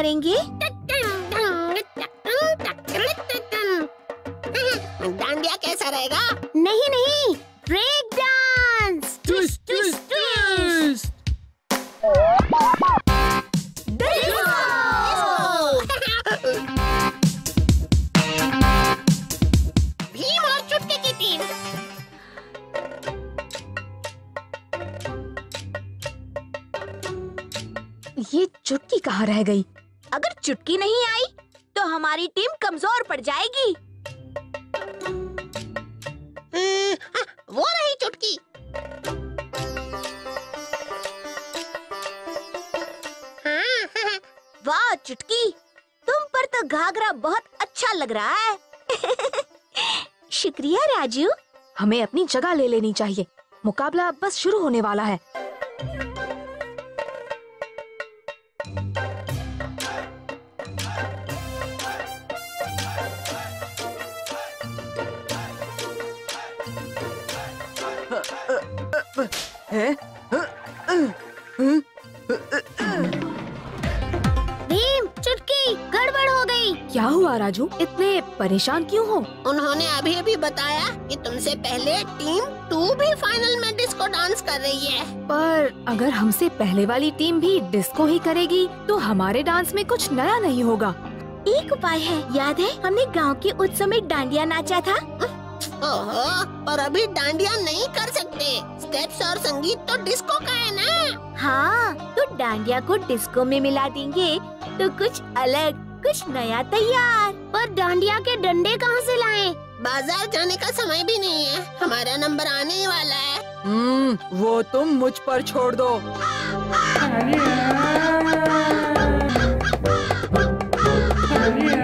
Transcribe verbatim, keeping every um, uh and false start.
करेंगे? डांडिया कैसा रहेगा? नहीं नहीं, break dance. Twist twist twist. Bheem और चुटकी की टीम। ये चुटकी कहाँ रह गई? अगर चुटकी नहीं आई तो हमारी टीम कमजोर पड़ जाएगी। वो रही चुटकी। वाह चुटकी, तुम पर तो घाघरा बहुत अच्छा लग रहा है। शुक्रिया राजू। हमें अपनी जगह ले लेनी चाहिए, मुकाबला अब बस शुरू होने वाला है। भीम, चुटकी, गड़बड़ हो गई। क्या हुआ राजू, इतने परेशान क्यों हो? उन्होंने अभी अभी बताया कि तुमसे पहले टीम टू भी फाइनल में डिस्को डांस कर रही है। पर अगर हमसे पहले वाली टीम भी डिस्को ही करेगी तो हमारे डांस में कुछ नया नहीं होगा। एक उपाय है, याद है हमने गांव के उत्सव में डांडिया नाचा था? ओहो, और अभी डांडिया नहीं कर सकते। स्टेप्स और संगीत तो डिस्को का है ना। हाँ, तो डांडिया को डिस्को में मिला देंगे तो कुछ अलग, कुछ नया तैयार। पर डांडिया के डंडे कहाँ से लाएं? बाजार जाने का समय भी नहीं है, हमारा नंबर आने ही वाला है। हम्म, वो तुम मुझ पर छोड़ दो। Yeah.